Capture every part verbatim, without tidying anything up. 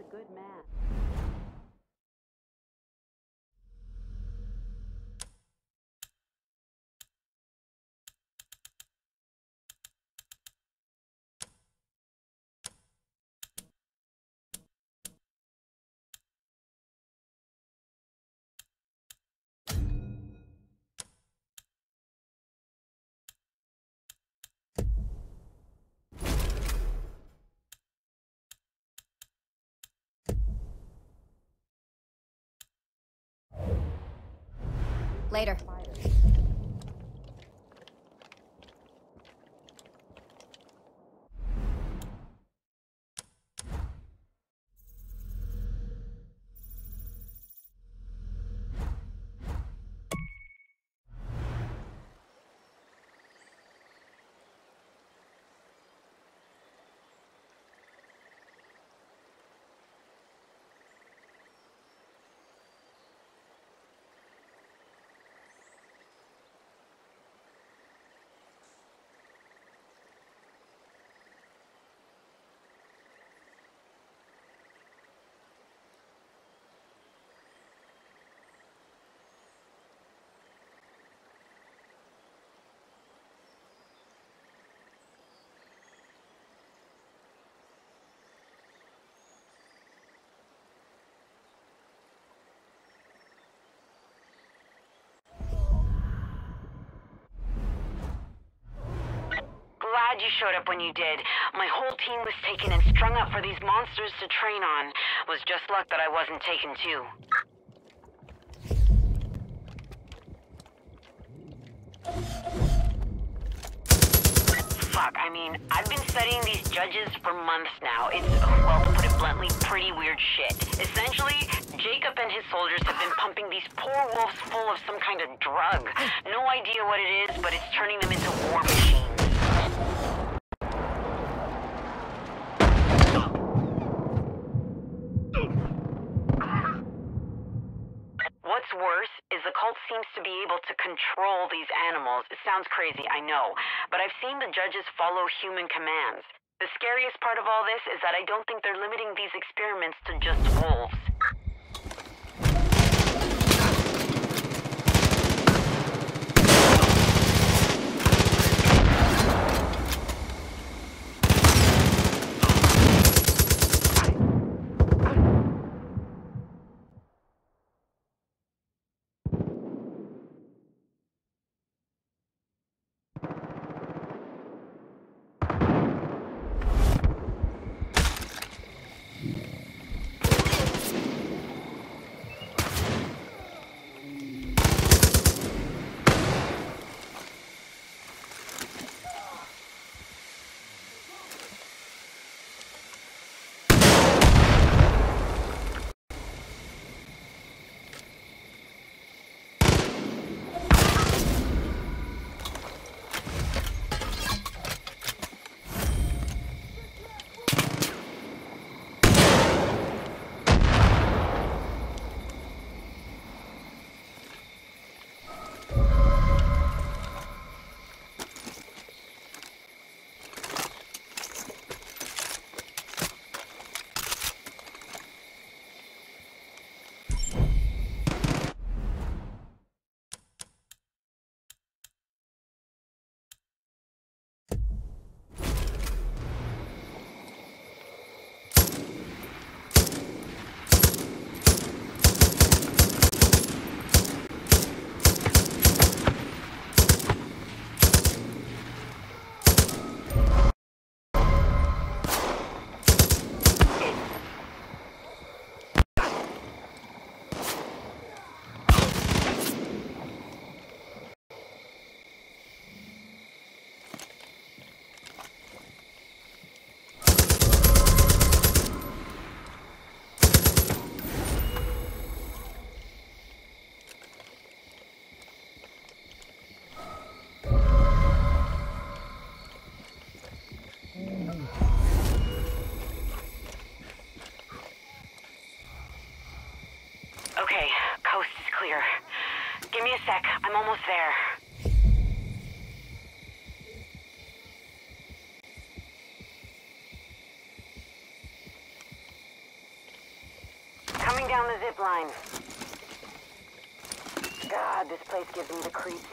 a good man. Later. Glad you showed up when you did. My whole team was taken and strung up for these monsters to train on. Was just luck that I wasn't taken too. Fuck, I mean, I've been studying these judges for months now. It's, well, to put it bluntly, pretty weird shit. Essentially, Jacob and his soldiers have been pumping these poor wolves full of some kind of drug. No idea what it is, but it's turning them into war machines. What's worse is the cult seems to be able to control these animals. It sounds crazy, I know, but I've seen the judges follow human commands. The scariest part of all this is that I don't think they're limiting these experiments to just wolves. Okay, coast is clear. Give me a sec, I'm almost there. zip line. God, this place gives me the creeps.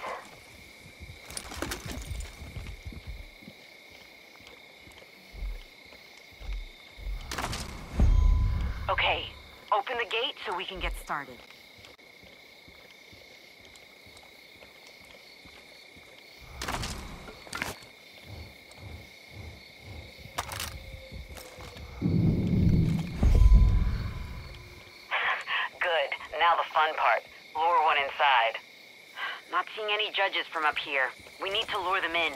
Okay, open the gate so we can get started. Good. Now the fun part. Lure one inside. Not seeing any judges from up here. We need to lure them in.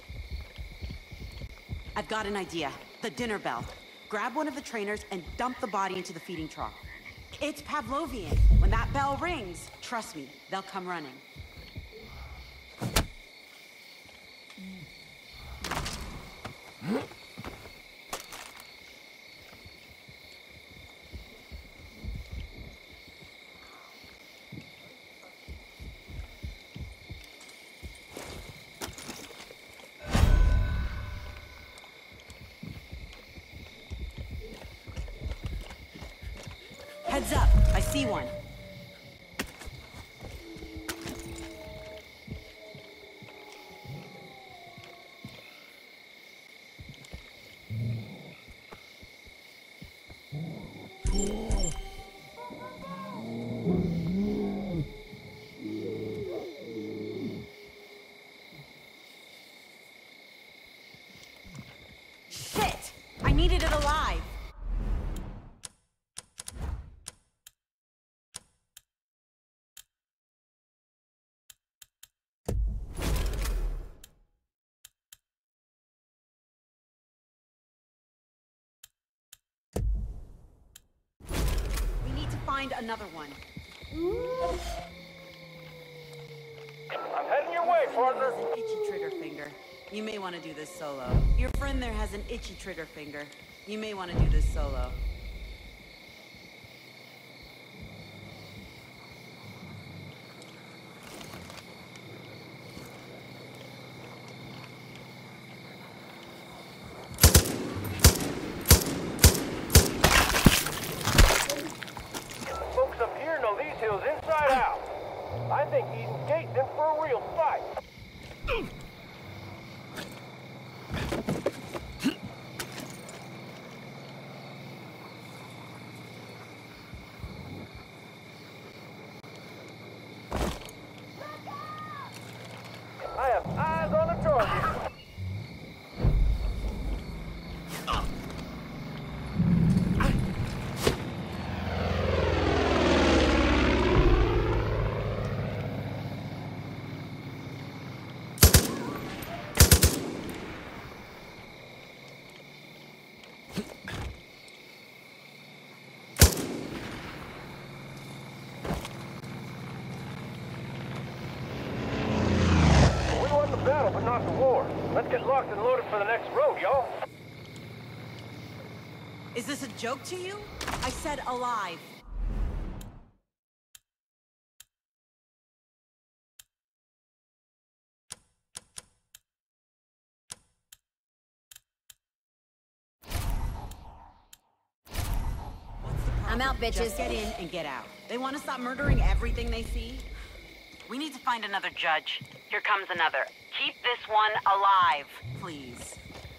I've got an idea. The dinner bell. Grab one of the trainers and dump the body into the feeding trough. It's Pavlovian. When that bell rings, trust me, they'll come running. Heads up, I see one. Shit! I needed it alive. Find another one. I'm heading your way, partner. Has an itchy trigger finger. You may want to do this solo. Your friend there has an itchy trigger finger. You may want to do this solo. Inside out. I think Eden's Gate's in for a real fight. I have eyes on the target. But not the war. Let's get locked and loaded for the next road, y'all. Is this a joke to you? I said alive. I'm out, bitches. Just get in and get out. They want to stop murdering everything they see? We need to find another judge. Here comes another. Keep this one alive. Please.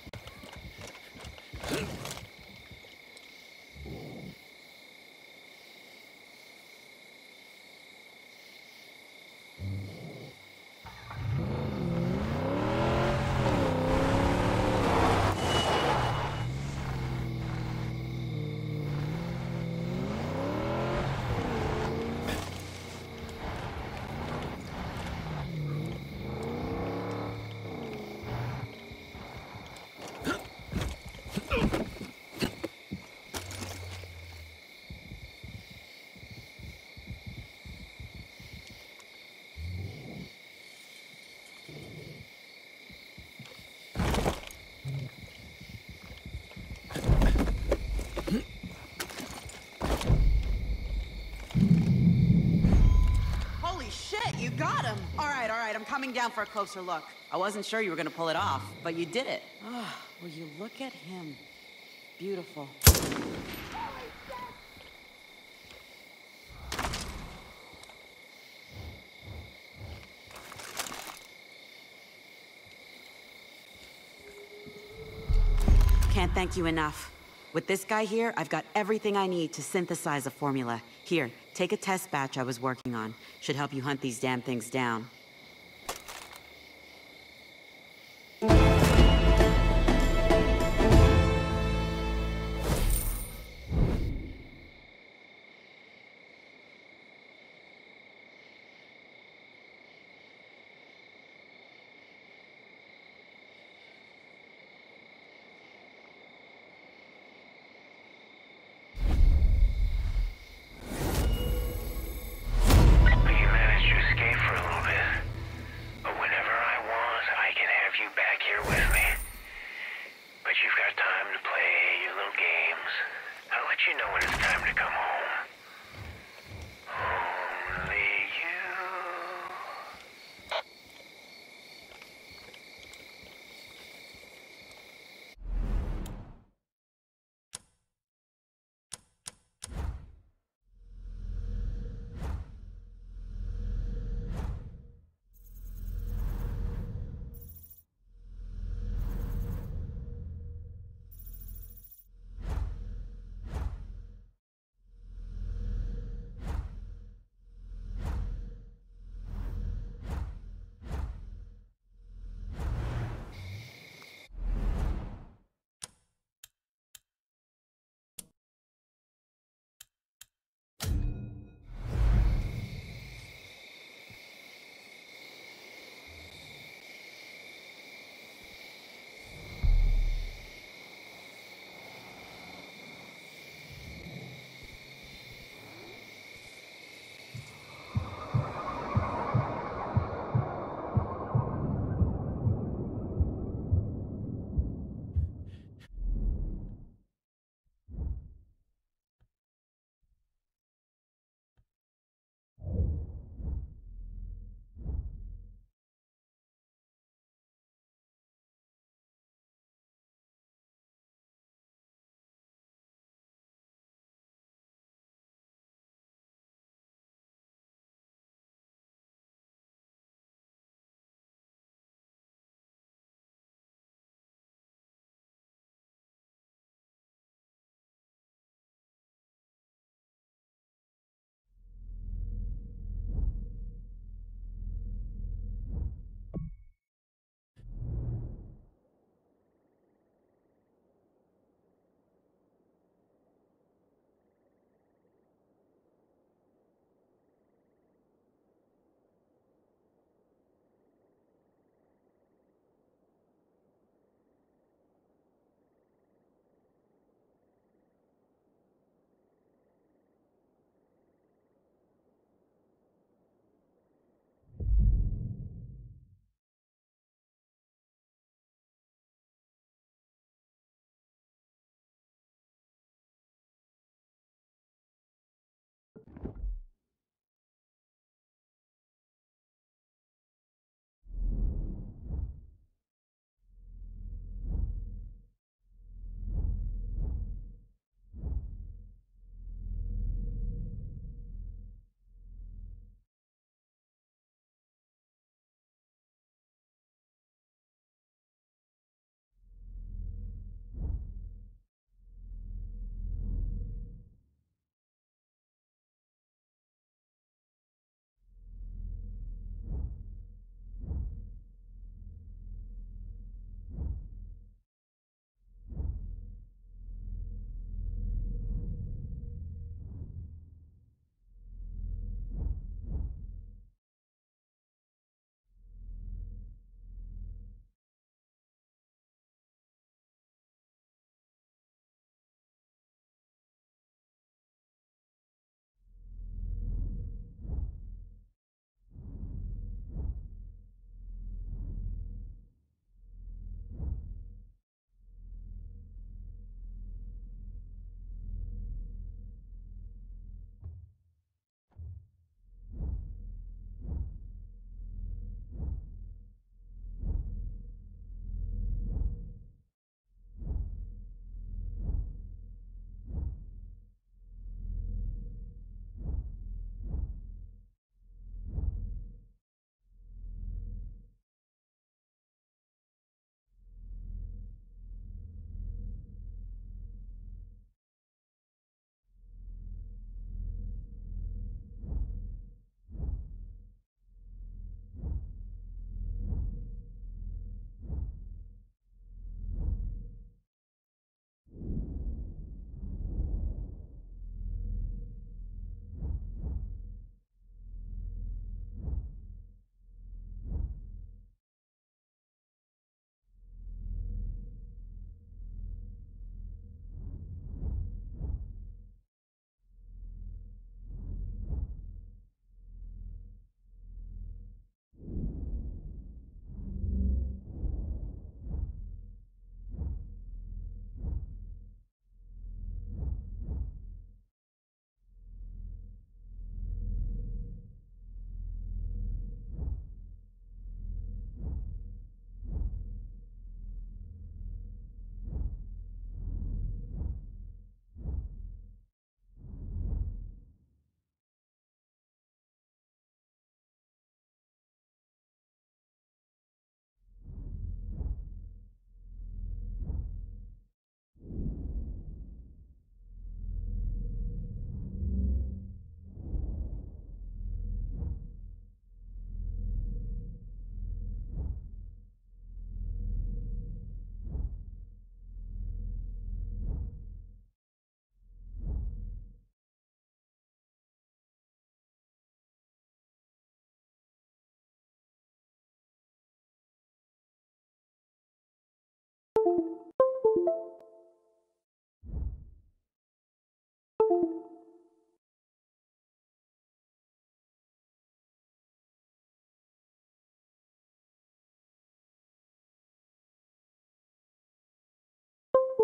You got him! All right, all right, I'm coming down for a closer look. I wasn't sure you were gonna pull it off, but you did it. Oh, will you look at him? Beautiful. Can't thank you enough. With this guy here, I've got everything I need to synthesize a formula. Here, take a test batch I was working on. Should help you hunt these damn things down. You managed to escape for a little bit.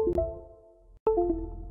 you.